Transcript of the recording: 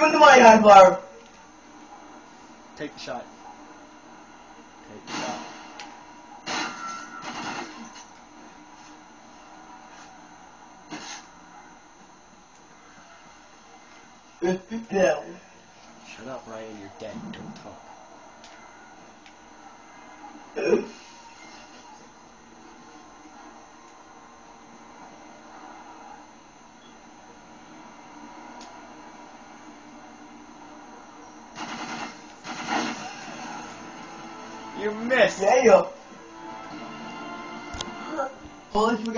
Give him the money, high Barb. Take the shot. Take the shot. Yeah. Shut up, Ryan. You're dead. Don't talk. You missed! Yeah. Holy